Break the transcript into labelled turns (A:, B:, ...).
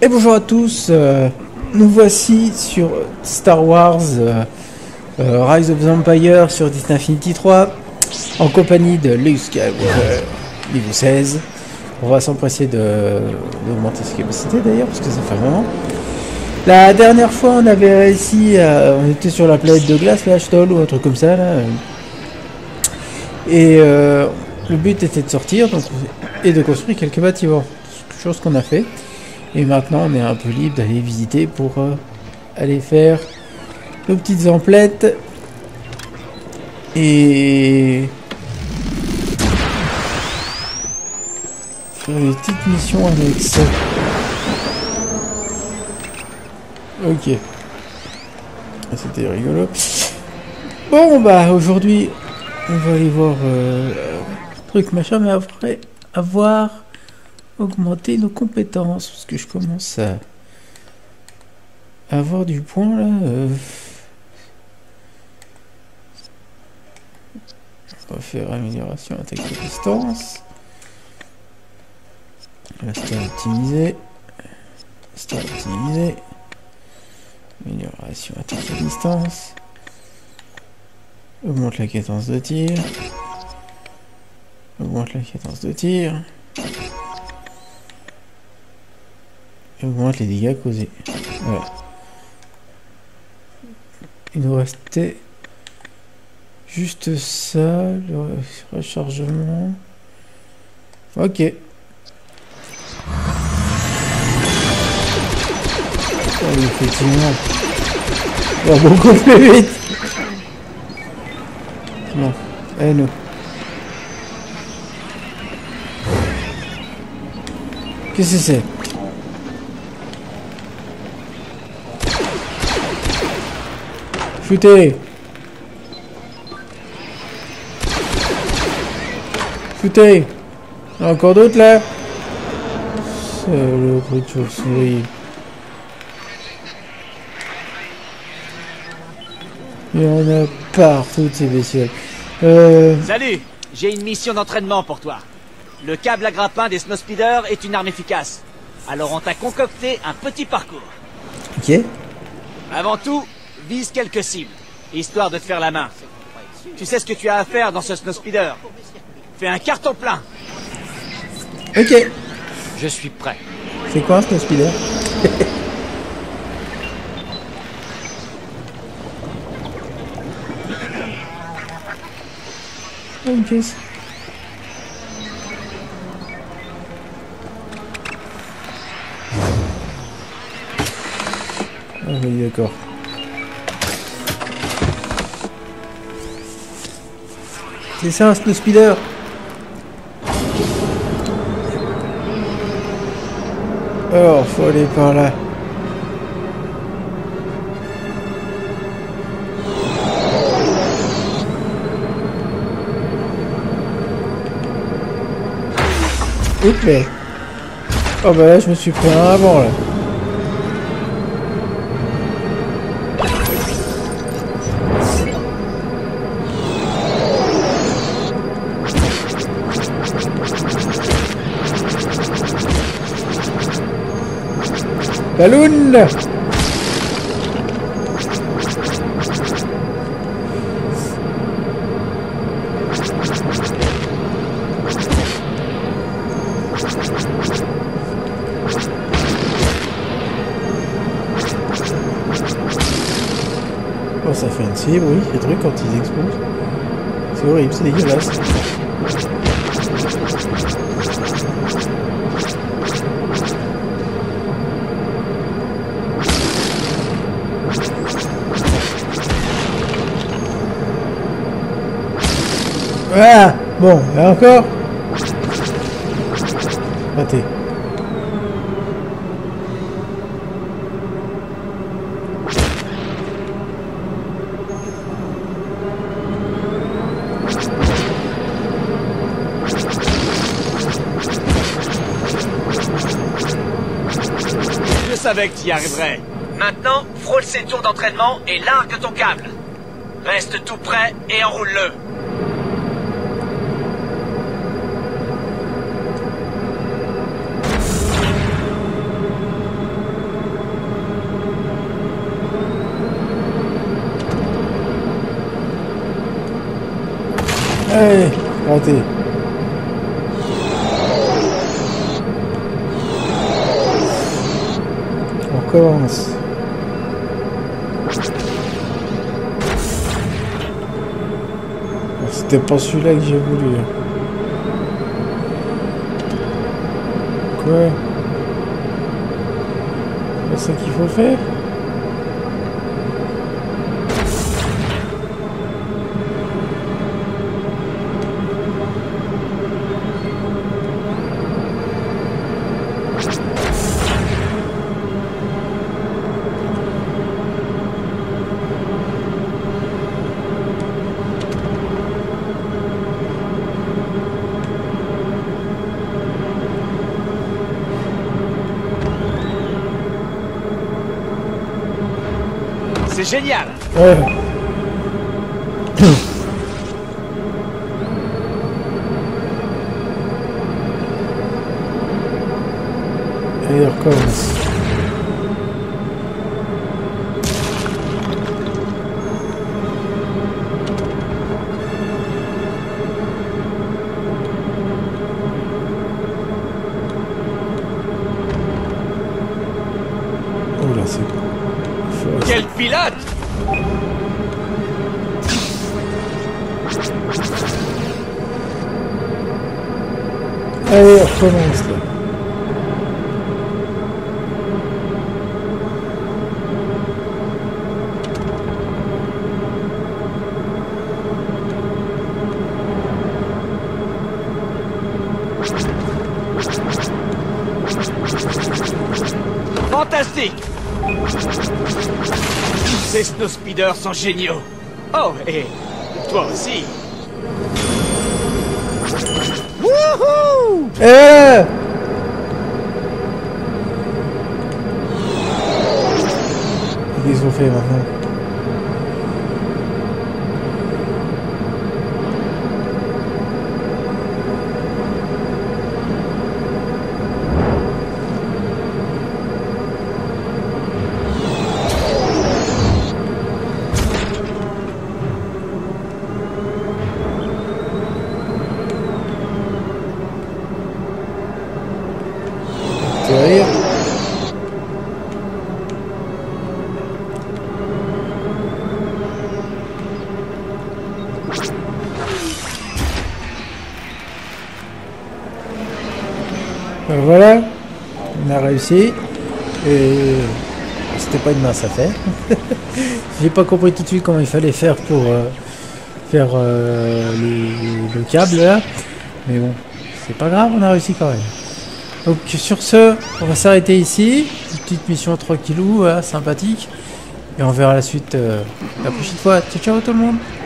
A: Et bonjour à tous, nous voici sur Star Wars Rise of the Empire sur Disney Infinity 3 en compagnie de Luke Skywalker, niveau 16. On va s'empresser d'augmenter ses capacités d'ailleurs parce que ça fait un moment. La dernière fois on avait réussi on était sur la planète de glace, là, Stoll ou un truc comme ça là. Et le but était de sortir donc, et de construire quelques bâtiments, chose qu'on a fait. Et maintenant on est un peu libre d'aller visiter pour aller faire nos petites emplettes et faire des petites missions avec ça. Ok. C'était rigolo. Bon bah aujourd'hui on va aller voir truc machin, mais après avoir augmenter nos compétences parce que je commence à avoir du point là. On va faire amélioration attaque à distance. Rester optimisé. Rester optimisé. Amélioration attaque à distance. Augmente la cadence de tir. Augmente la cadence de tir. Augmente les dégâts causés. Voilà. Il nous restait juste ça, le rechargement. Ok. Oh, effectivement. Va beaucoup plus vite. Non. Eh non. Qu'est-ce que c'est? Shootez! Shootez! Il y en a encore d'autres là? C'est le bruit de chauve-souris. Il y en a partout ces bestioles.
B: Salut! J'ai une mission d'entraînement pour toi. Le câble à grappin des snowspeeders est une arme efficace. Alors on t'a concocté un petit parcours.
A: Ok.
B: Avant tout, vise quelques cibles, histoire de te faire la main. Tu sais ce que tu as à faire dans ce snowspeeder. Fais un carton plein.
A: Ok.
B: Je suis prêt.
A: C'est quoi un snowspeeder? Ok. Ah oui, d'accord. C'est ça un snowspeeder. Oh, faut aller par là. Ok. Oh bah là je me suis pris un avant là. Balloon! Oh, ça fait un petit bruit, ces trucs quand ils explosent. C'est horrible, c'est dégueulasse. Ah bon, et encore raté.
B: Je savais que tu y arriverais. Maintenant, frôle ces tours d'entraînement et largue ton câble. Reste tout prêt et enroule-le.
A: Allez, raté. On commence. C'était pas celui-là que j'ai voulu. Quoi? C'est ça qu'il faut faire?
B: C'est génial.
A: Ouais. Et on recommence. Oh là, c'est...
B: Quel pilote!
A: Allez, on recommence là.
B: Fantastique! Ces snowspeeders sont géniaux. Oh, et toi aussi.
A: Wouhou! Qu'est-ce qu'on fait maintenant? Derrière. Voilà, on a réussi et c'était pas une mince affaire. J'ai pas compris tout de suite comment il fallait faire pour faire le câble là, mais bon, c'est pas grave, on a réussi quand même. Donc sur ce, on va s'arrêter ici. Une petite mission tranquillou, voilà, sympathique. Et on verra la suite la prochaine fois. Ciao ciao tout le monde.